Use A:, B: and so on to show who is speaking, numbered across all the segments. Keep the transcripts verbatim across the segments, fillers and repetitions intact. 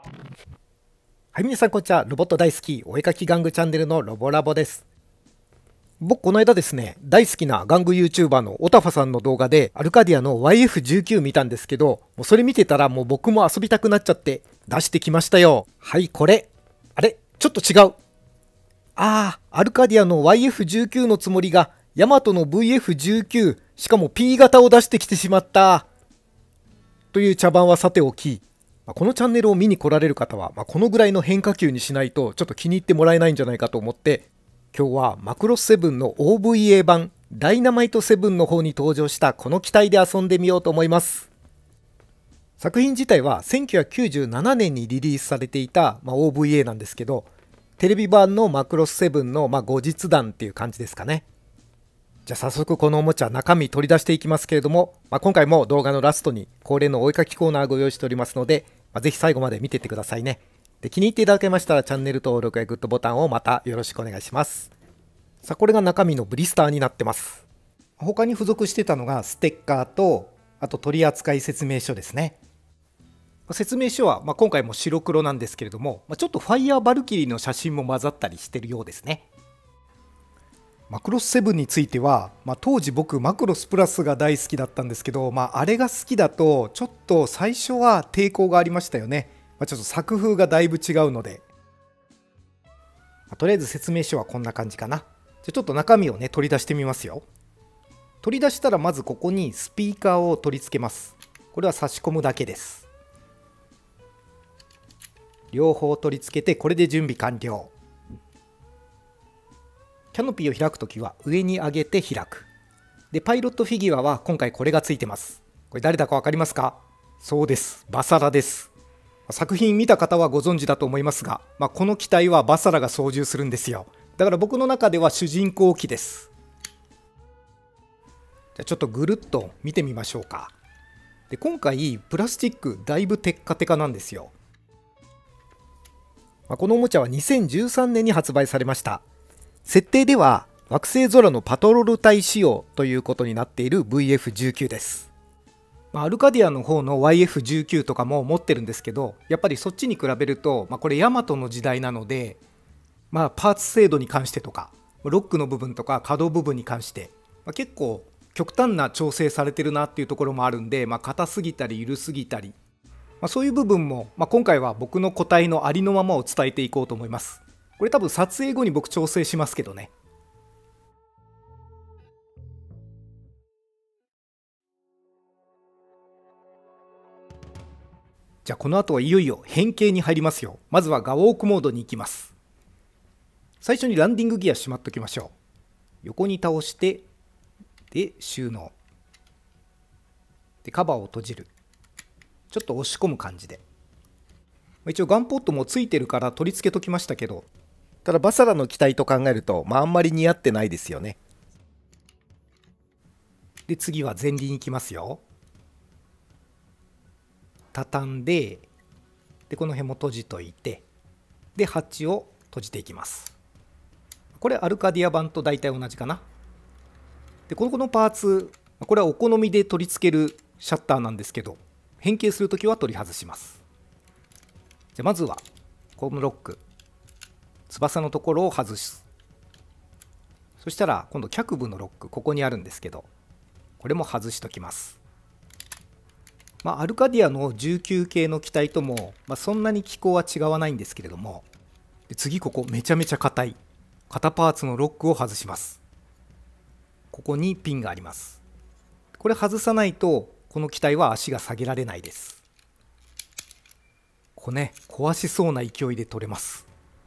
A: はい、皆さんこんにちは。ロボット大好き、お絵かき玩具チャンネルのロボラボです。僕、この間ですね、大好きな玩具 YouTuber のオタファさんの動画で、アルカディアの ワイエフじゅうきゅう 見たんですけど、もうそれ見てたらもう僕も遊びたくなっちゃって出してきましたよ。はい、これ。あれちょっと違う。あー、アルカディアの ワイエフじゅうきゅう のつもりが、ヤマトの ブイエフじゅうきゅう、しかも P 型を出してきてしまった。という茶番はさておき、まあこのチャンネルを見に来られる方は、まあ、このぐらいの変化球にしないとちょっと気に入ってもらえないんじゃないかと思って、今日はマクロスセブンの オーブイエー 版ダイナマイトセブンの方に登場したこの機体で遊んでみようと思います。作品自体はせんきゅうひゃくきゅうじゅうななねんにリリースされていた、まあ、オーブイエー なんですけど、テレビ版のマクロスセブンの、まあ、後日談っていう感じですかね。じゃあ早速このおもちゃ中身取り出していきますけれども、まあ、今回も動画のラストに恒例のお絵かきコーナーご用意しておりますので、まあ、ぜひ最後まで見てってくださいね。で、気に入っていただけましたらチャンネル登録やグッドボタンをまたよろしくお願いします。さあ、これが中身のブリスターになってます。他に付属してたのがステッカーと、あと取扱説明書ですね。説明書は、まあ、今回も白黒なんですけれども、まあ、ちょっとファイヤーバルキリーの写真も混ざったりしてるようですね。マクロスセブンについては、まあ、当時僕マクロスプラスが大好きだったんですけど、まあ、あれが好きだとちょっと最初は抵抗がありましたよね。まあ、ちょっと作風がだいぶ違うので、まあ、とりあえず説明書はこんな感じかな。じゃあちょっと中身をね取り出してみますよ。取り出したらまずここにスピーカーを取り付けます。これは差し込むだけです。両方取り付けてこれで準備完了。キャノピーを開くときは上に上げて開く。で、パイロットフィギュアは今回これがついてます。これ誰だかわかりますか？そうです。バサラです。作品見た方はご存知だと思いますが、まあ、この機体はバサラが操縦するんですよ。だから僕の中では主人公機です。じゃあちょっとぐるっと見てみましょうか。で、今回プラスチックだいぶテッカテカなんですよ。まあ、このおもちゃはにせんじゅうさんねんに発売されました。設定では惑星空のパトロール隊仕様ということになっている ブイエフじゅうきゅう です。まあ、アルカディアの方の ワイエフじゅうきゅう とかも持ってるんですけど、やっぱりそっちに比べると、まあ、これヤマトの時代なので、まあ、パーツ精度に関してとかロックの部分とか可動部分に関して、まあ、結構極端な調整されてるなっていうところもあるんで、まあ、硬すぎたり緩すぎたり、まあ、そういう部分も、まあ、今回は僕の個体のありのままを伝えていこうと思います。これ多分撮影後に僕調整しますけどね。じゃあこの後はいよいよ変形に入りますよ。まずはガウォークモードに行きます。最初にランディングギアしまっときましょう。横に倒して、で収納。でカバーを閉じる。ちょっと押し込む感じで。一応ガンポットもついてるから取り付けときましたけど、ただバサラの機体と考えると、まああんまり似合ってないですよね。で次は前輪に行きますよ。畳んで、でこの辺も閉じといて、でハッチを閉じていきます。これアルカディア版と大体同じかな。でこのこのパーツ、これはお好みで取り付けるシャッターなんですけど、変形するときは取り外します。じゃまずはこのロック、翼のところを外す。そしたら今度脚部のロック、ここにあるんですけど、これも外しときます。まあ、アルカディアのじゅうきゅう系の機体とも、まあ、そんなに機構は違わないんですけれども、で次ここめちゃめちゃ硬い肩パーツのロックを外します。ここにピンがあります。これ外さないとこの機体は足が下げられないです。これね、壊しそうな勢いで取れます。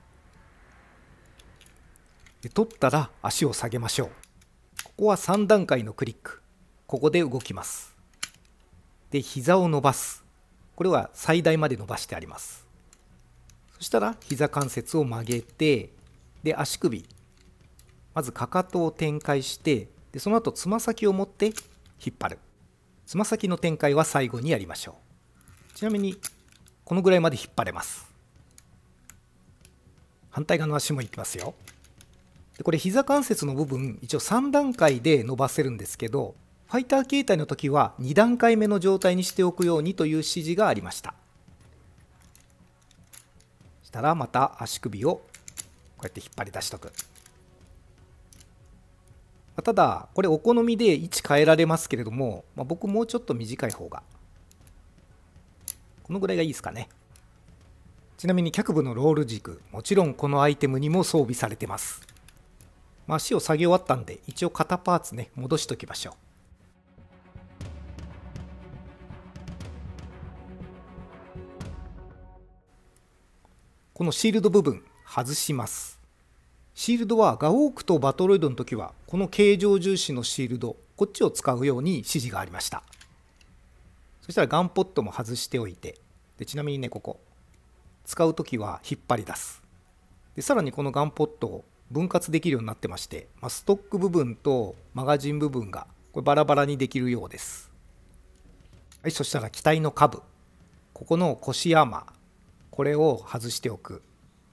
A: で取ったら足を下げましょう。ここはさん段階のクリック、ここで動きます。で膝を伸ばす。これは最大まで伸ばしてあります。そしたら膝関節を曲げて、で足首、まずかかとを展開して、でその後つま先を持って引っ張る。つま先の展開は最後にやりましょう。ちなみにこのぐらいまで引っ張れます。反対側の足もいきますよ。でこれ膝関節の部分一応さん段階で伸ばせるんですけど、ファイター形態の時はに段階目の状態にしておくようにという指示がありました。 したらまた足首をこうやって引っ張り出しとく。ただこれお好みで位置変えられますけれども、まあ、僕もうちょっと短い方がこのぐらいがいいですかね。ちなみに脚部のロール軸、もちろんこのアイテムにも装備されてます。まあ、足を下げ終わったんで一応肩パーツね戻しときましょう。このシールド部分外します。シールドはガオークとバトロイドの時はこの形状重視のシールド、こっちを使うように指示がありました。そしたらガンポットも外しておいて、でちなみにねここ使う時は引っ張り出す。でさらにこのガンポットを分割できるようになってまして、まあ、ストック部分とマガジン部分がこれバラバラにできるようです。はい、そしたら機体の下部、ここの腰アーマー、これを外しておく。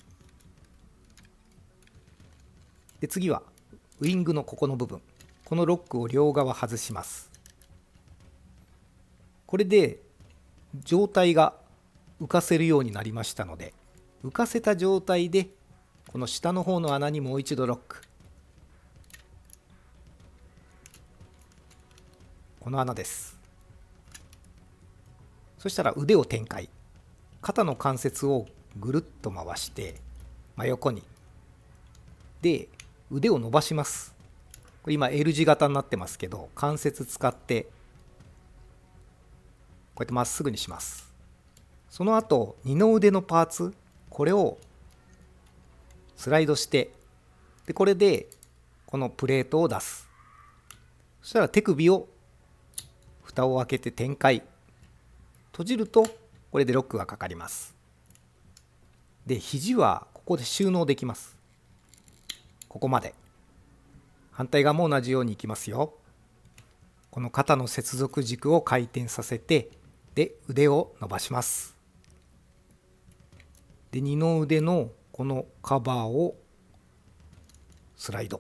A: で次はウイングのここの部分、このロックを両側外します。これで状態が浮かせるようになりましたので、浮かせた状態でこの下の方の穴にもう一度ロック。この穴です。そしたら腕を展開、肩の関節をぐるっと回して真横に、で腕を伸ばします。これ今 L 字型になってますけど、関節使ってこうやってまっすぐにします。その後二の腕のパーツ、これをスライドして、でこれでこのプレートを出す。そしたら手首を蓋を開けて展開、閉じるとこれでロックがかかります。で肘はここで収納できます。ここまで。反対側も同じようにいきますよ。この肩の接続軸を回転させて、で腕を伸ばします。で二の腕のこのカバーをスライド。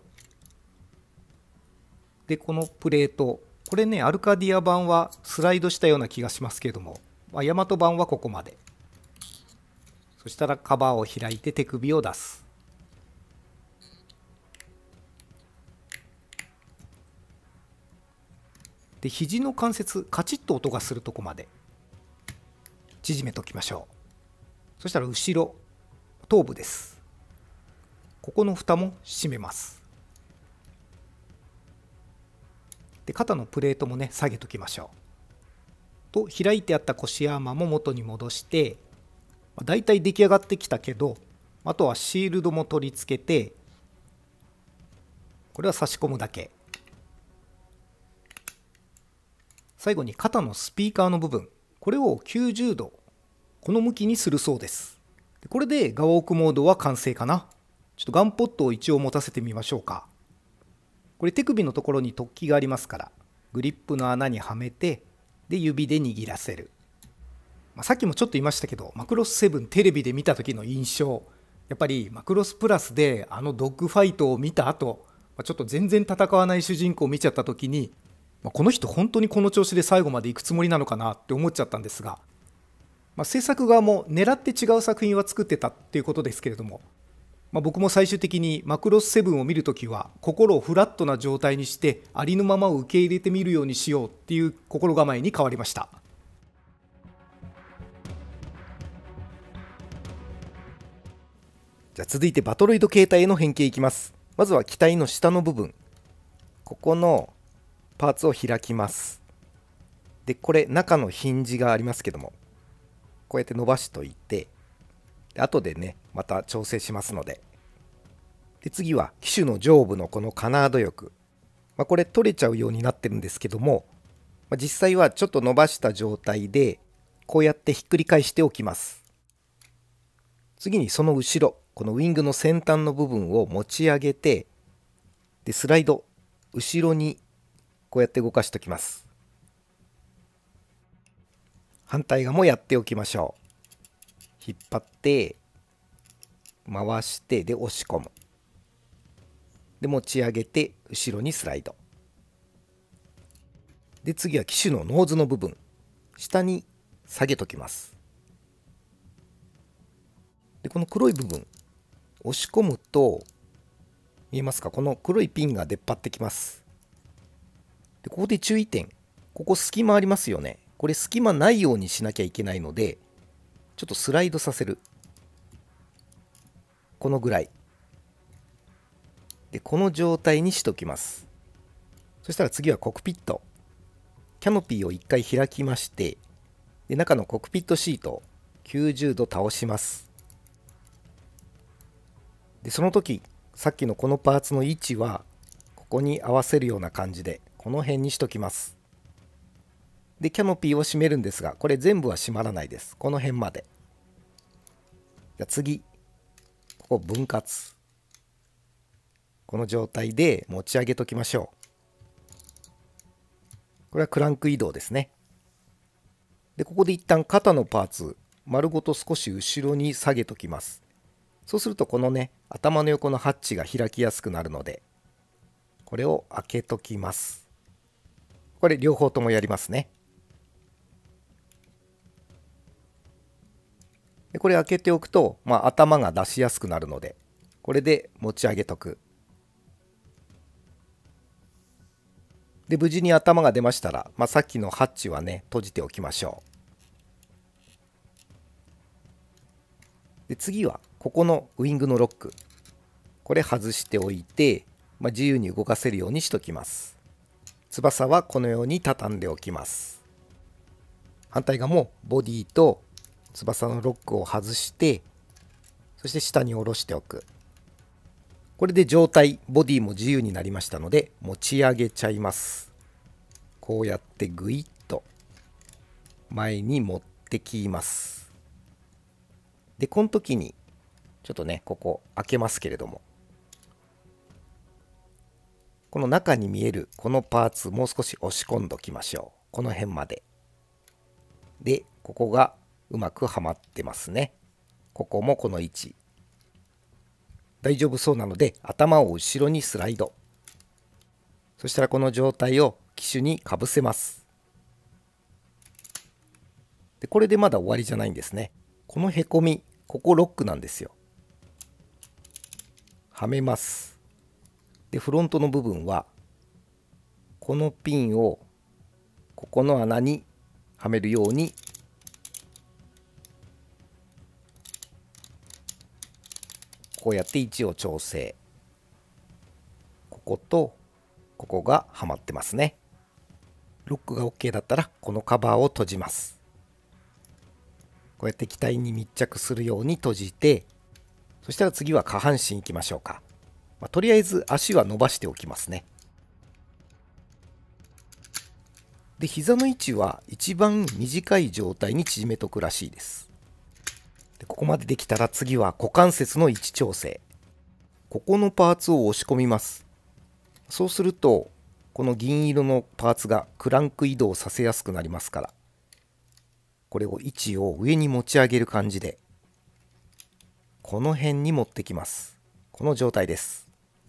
A: でこのプレート、これねアルカディア版はスライドしたような気がしますけれども、まあ、ヤマト版はここまで。そしたらカバーを開いて手首を出す。で肘の関節カチッと音がするとこまで縮めておきましょう。そしたら後ろ頭部です。ここの蓋も閉めます。で肩のプレートもね下げときましょう。と開いてあった腰アーマーも元に戻して、だいたい出来上がってきたけど、あとはシールドも取り付けて、これは差し込むだけ。最後に肩のスピーカーの部分、これをきゅうじゅうどこの向きにするそうです。これでガオークモードは完成かな。ちょっとガンポットを一応持たせてみましょうか。これ手首のところに突起がありますから、グリップの穴にはめて、で指で握らせる。まあ、さっきもちょっと言いましたけど、マクロスセブンテレビで見た時の印象、やっぱりマクロスプラスであのドッグファイトを見た後、ちょっと全然戦わない主人公を見ちゃった時に、この人本当にこの調子で最後まで行くつもりなのかなって思っちゃったんですが、まあ、制作側も狙って違う作品は作ってたっていうことですけれども、まあ、僕も最終的にマクロスセブンを見るときは心をフラットな状態にしてありのままを受け入れてみるようにしようっていう心構えに変わりました。
B: じゃあ続いてバトロイド形態への変形いきます。まずは機体の下の部分、ここのパーツを開きます。でこれ中のヒンジがありますけども、こうやって伸ばしといて、で後でねまた調整しますので。で次は機種の上部のこのカナード翼、まあ、これ取れちゃうようになってるんですけども、まあ、実際はちょっと伸ばした状態でこうやってひっくり返しておきます。次にその後ろ、このウイングの先端の部分を持ち上げて、でスライド後ろにこうやって動かしておきます。反対側もやっておきましょう。引っ張って回してで押し込む。で持ち上げて後ろにスライド。で次は機種のノーズの部分、下に下げときます。 でこの黒い部分押し込むと見えますか、この黒いピンが出っ張ってきます。でここで注意点、ここ隙間ありますよね。これ隙間ないようにしなきゃいけないので、ちょっとスライドさせる。このぐらいでこの状態にしときます。そしたら次はコックピット、キャノピーをいっかい開きまして、で中のコックピットシートをきゅうじゅうど倒します。でその時さっきのこのパーツの位置はここに合わせるような感じでこの辺にしときます。でキャノピーを閉めるんですが、これ全部は閉まらないです。この辺まで。じゃ次ここ分割、この状態で持ち上げときましょう。これはクランク移動ですね。でここで一旦肩のパーツ丸ごと少し後ろに下げときます。そうするとこのね頭の横のハッチが開きやすくなるので、これを開けときます。これ両方ともやりますね。でこれ開けておくと、まあ、頭が出しやすくなるので、これで持ち上げとく。で無事に頭が出ましたら、まあ、さっきのハッチはね閉じておきましょう。で次はここのウイングのロック、これ外しておいて、まあ、自由に動かせるようにしときます。翼はこのように畳んでおきます。反対側もボディと翼のロックを外して、そして下に下ろしておく。これで状態ボディも自由になりましたので持ち上げちゃいます。こうやってグイッと前に持ってきます。でこの時にちょっとねここ開けますけれども、この中に見えるこのパーツもう少し押し込んどきましょう。この辺まで。でここがうまくはまってますね。ここもこの位置大丈夫そうなので頭を後ろにスライド。そしたらこの状態を機種にかぶせます。でこれでまだ終わりじゃないんですね。このへこみ、ここロックなんですよ。はめます。でフロントの部分はこのピンをここの穴にはめるようにこうやって位置を調整。こことここがはまってますね。ロックが OK だったらこのカバーを閉じます。こうやって機体に密着するように閉じて、そしたら次は下半身いきましょうか。まあ、とりあえず足は伸ばしておきますね。で膝の位置は一番短い状態に縮めとくらしいです。でここまでできたら次は股関節の位置調整。ここのパーツを押し込みます。そうするとこの銀色のパーツがクランク移動させやすくなりますから、これを位置を上に持ち上げる感じでこの辺に持ってきます。この状態です。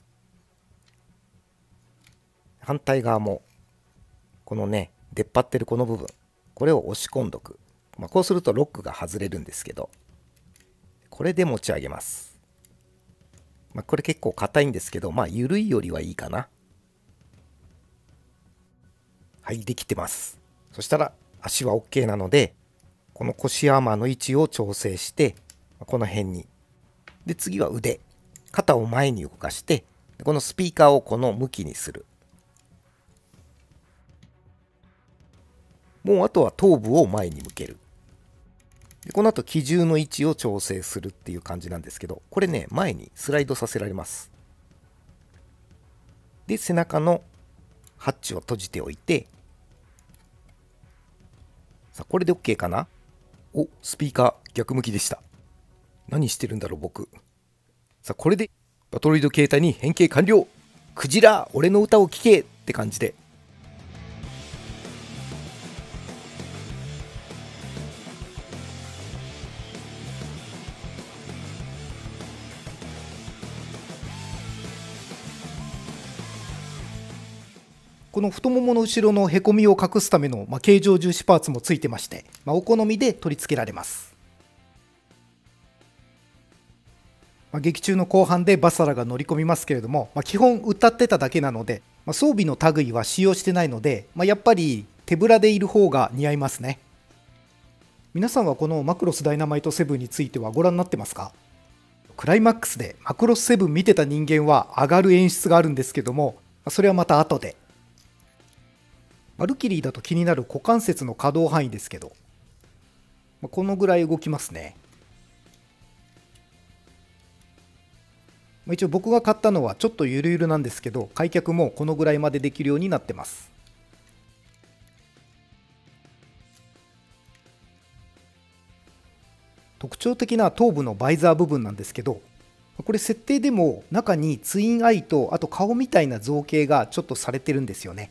B: 反対側もこのね出っ張ってるこの部分、これを押し込んどく。まあ、こうするとロックが外れるんですけど、これで持ち上げます。まあ、これ結構硬いんですけど、まあ緩いよりはいいかな。はい、できてます。そしたら足は OK なので、この腰アーマーの位置を調整して、この辺に。で次は腕、肩を前に動かして、このスピーカーをこの向きにする。もうあとは頭部を前に向ける。でこの後機銃の位置を調整するっていう感じなんですけど、これね前にスライドさせられます。で背中のハッチを閉じておいて、さあこれで OK かな。お、スピーカー逆向きでした。何してるんだろう僕。さあこれでバトロイド形態に変形完了。クジラ俺の歌を聴けって感じで。
A: この太ももの後ろのへこみを隠すための、まあ、形状重視パーツもついてまして、まあ、お好みで取り付けられます。 まあ、劇中の後半でバサラが乗り込みますけれども、まあ、基本歌ってただけなので、まあ、装備の類は使用してないので、まあ、やっぱり手ぶらでいる方が似合いますね。皆さんはこのマクロスダイナマイトセブンについてはご覧になってますか？クライマックスでマクロスセブン見てた人間は上がる演出があるんですけども、それはまた後で。バルキリーだと気になる股関節の可動範囲ですけど、このぐらい動きますね。一応僕が買ったのはちょっとゆるゆるなんですけど、開脚もこのぐらいまでできるようになってます。特徴的な頭部のバイザー部分なんですけど、これ設定でも中にツインアイとあと顔みたいな造形がちょっとされてるんですよね。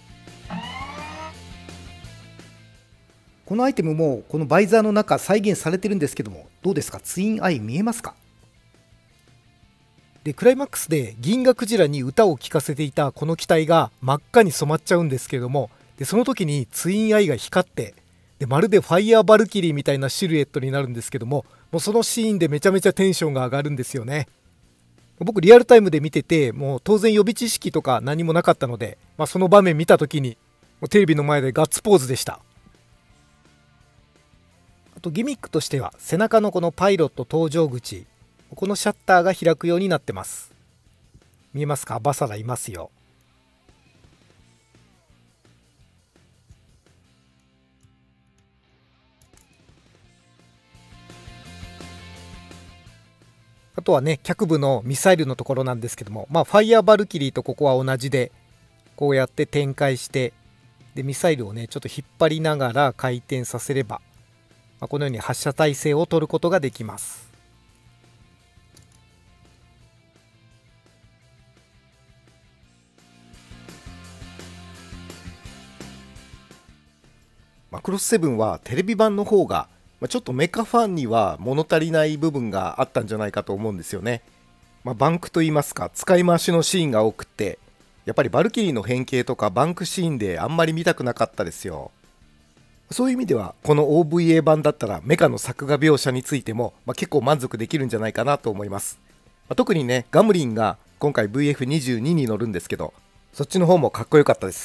A: このアイテムもこのバイザーの中再現されてるんですけども、どうですか？ツインアイ見えますか？でクライマックスで銀河クジラに歌を聴かせていたこの機体が真っ赤に染まっちゃうんですけども、でその時にツインアイが光ってでまるでファイヤーバルキリーみたいなシルエットになるんですけども、もうそのシーンでめちゃめちゃテンションが上がるんですよね。僕リアルタイムで見てて、もう当然予備知識とか何もなかったので、まあ、その場面見た時にもうテレビの前でガッツポーズでした。あとギミックとしては背中のこのパイロット搭乗口、このシャッターが開くようになってます。見えますか？バサラいますよ。あとはね、脚部のミサイルのところなんですけども、まあ、ファイヤーバルキリーとここは同じで、こうやって展開して、で、ミサイルをね、ちょっと引っ張りながら回転させれば、まあ、このように発射態勢を取ることができます。
B: マクロスセブンはテレビ版の方がちょっとメカファンには物足りない部分があったんじゃないかと思うんですよね。まあ、バンクといいますか使い回しのシーンが多くて、やっぱりバルキリーの変形とかバンクシーンであんまり見たくなかったですよ。そういう意味ではこの オーブイエー 版だったらメカの作画描写についても、まあ、結構満足できるんじゃないかなと思います。まあ、特にねガムリンが今回 ブイエフにじゅうに に乗るんですけど、そっちの方もかっこよかったです。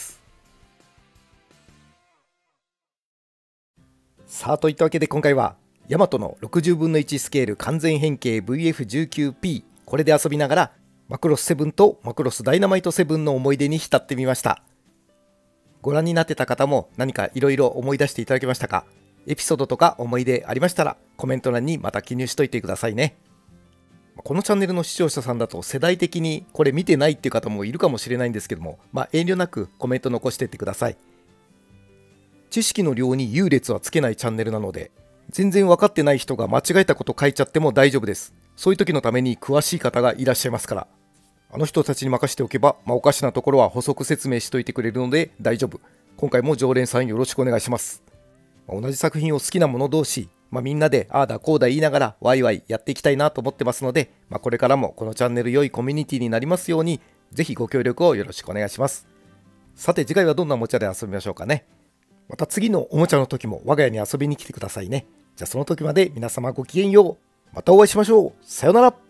B: さあといったわけで今回はヤマトのろくじゅうぶんのいちスケール完全変形 ブイエフじゅうきゅうピー これで遊びながらマクロスセブンとマクロスダイナマイトセブンの思い出に浸ってみました。ご覧になってた方も何かいろいろ思い出していただけましたか？エピソードとか思い出ありましたらコメント欄にまた記入しといてくださいね。このチャンネルの視聴者さんだと世代的にこれ見てないっていう方もいるかもしれないんですけども、まあ、遠慮なくコメント残していってください。知識の量に優劣はつけないチャンネルなので、全然分かってない人が間違えたこと書いちゃっても大丈夫です。そういう時のために詳しい方がいらっしゃいますから、あの人たちに任せておけば、まあ、おかしなところは補足説明しといてくれるので大丈夫。今回も常連さんよろしくお願いします。まあ、同じ作品を好きな者同士、まあ、みんなでああだこうだ言いながらワイワイやっていきたいなと思ってますので、まあ、これからもこのチャンネル良いコミュニティになりますように、ぜひご協力をよろしくお願いします。さて次回はどんなおもちゃで遊びましょうかね。また次のおもちゃの時も我が家に遊びに来てくださいね。じゃあその時まで皆様ごきげんよう。またお会いしましょう。さよなら。